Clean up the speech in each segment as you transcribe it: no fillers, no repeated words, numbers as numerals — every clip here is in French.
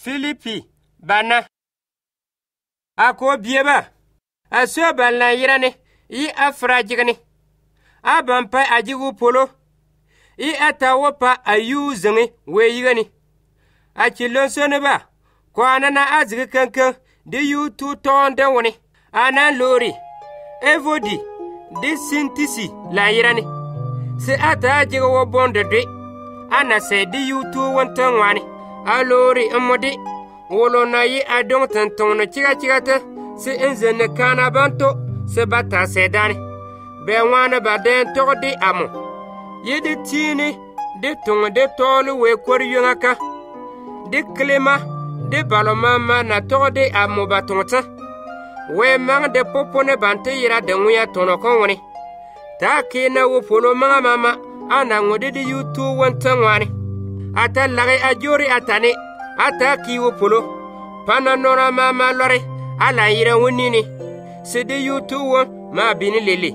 Filipi bana ako bieba aso banla yirane yi afrajigani abampa ajigu polo I atawopa ayu zengi weyigani achilon soneba ko anana azigi kankan di yu tu tonde woni anan lori evodi di sintisi la yirani se ata ajigu wo bonde de ana se di yu tu wontan wani alori amodi wolo na yi adon tanton chiga ta se enzene kana banto se bata sedani be wana baden to di amo yidi tini de tonga de tolu we koryunaka de klima de balomama na to de amo batonta we mang de popone bante yira de nguya tono konwoni ta kina wo polo mama ana ngode de yutu wontan wani ata lage ajori atane ata ki wo polo pana nora mama lore ala yira wonini se de yutu won ma bini lele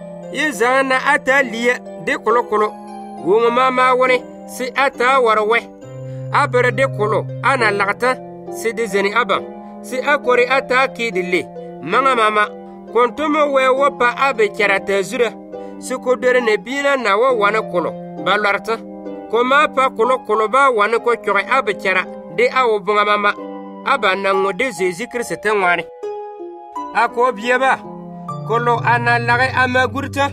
yizana ata liya de kolo wonga mama woni si ata warwe abere de kolo ana lagata si de zeni aba si akori ata kidille mama kontomo we wopa abe charata zura si ko dere ne bina na wo wana kolo balarta ko ma pa kolo ba wana ko chore abe chara de awo bunga mama aba na ngode Jésus Christ wani ako bieba kolo ana lage amagurta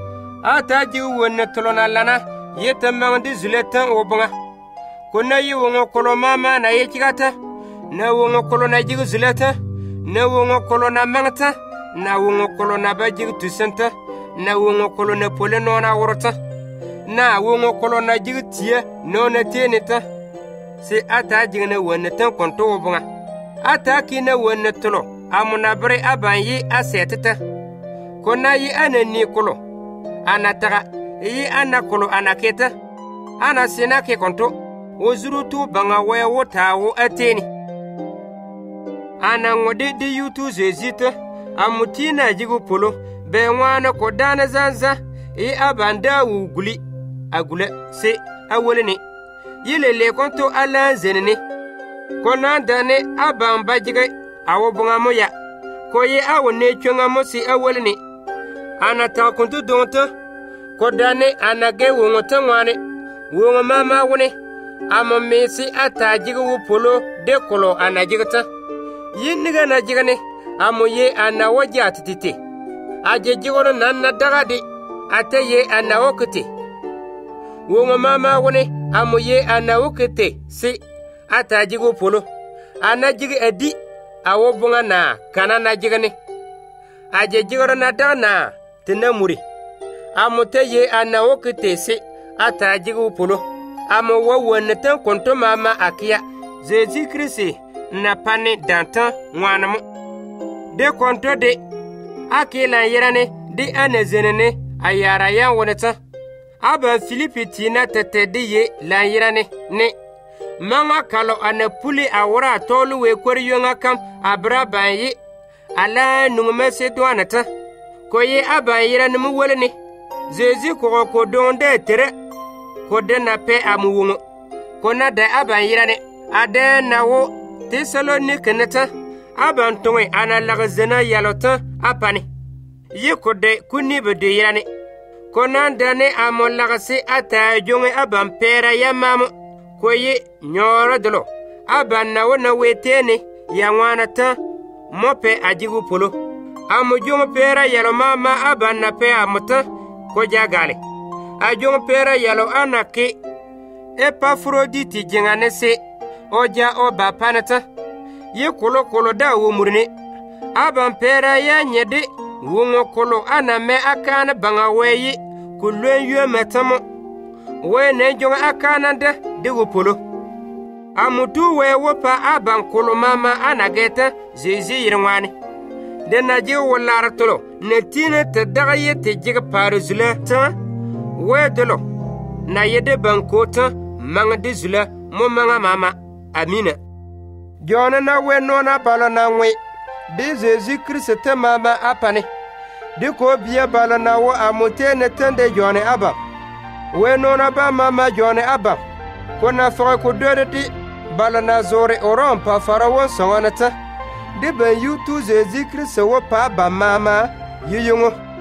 ata ji wonna tolona lana yeta mangdi zuletan obunga kona yi wongo kolo mama na yechigata na wongo kolo na jigu zuleta na wongo kolo na mangta na wongo kolo na bajigu tusenta na wongo kolo na pole nona worota na wongo kolo na jigu tie nona teneta se ata jigna wonna tan konto obunga ata kina wonna tolo amuna bre abanyi aseteta kona yi anani kolo anataga yi anakolo anaketa ana sina ke konto ozurutu banga we wotawo ateni ana ngode di yutu zezita amutina jigu polo be wana ko dana zanza yi abanda uguli agule se awolene yilele konto ala zenene kona dane abamba jiga awobunga moya ko ye awone chonga mosi awolene ana ta kontu donta kodane anage wongo tangwane wongo mama wone amo mesi atajiga wo polo de kolo anajigata yinniga najigane amo ye anawaja atitite aje jigoro nanna dagadi ataye anawokete wongo mama wone amo ye anawokete si atajiga wo polo anajiga edi awobunga na kana najigane aje jigoro na dana tinamuri amote ye anawokete se atajigu polo amo wawoneten konto mama akia Jésus Christ na pane dantan wanamo de konto de akila yerane di anezenene ayara ya woneta aba Filipi tina tete de ye la yerane ne mama kalo anapuli awra tolu we koryonga kam abra banyi ala nungme se doanata koye aba yerane mu wolene Jésus ko donde tere ko de na pe amuwungo ko na da aban yirane ade na wo Thessalonique neta aban tonwe ana lagzena yalota apane yi ko de kuni be de yirane ko na dane amo lagse ata jonge aban pera yamamo ko ye nyoro dolo aban na wo na wetene ya wana ta mope ajigu polo amo jonge pera yalo mama aban na pe amota ko jagale ajong pera yalo anake Epafroditi jingane se oja oba panata ye kolo da wo murne aban pera ya nyede wongo kolo aname akana banga weyi kulwen yue metamo we ne jong akana de wo polo amutu we wopa aban kolo mama anageta Jésus yirwani de naji wolar tolo ne tine te dagaye te jiga paruzula ta wedelo na yede bankota mangde zula mo manga mama amina jona na we nona bala na we de Jésus Christ te mama apane de ko bia bala na wo amote ne tende jone aba we nona ba mama jone aba ko na fa ko dodeti bala na zore oron pa farawon songanata de ben yutu Jésus Christ wo pa ba mama yiyungo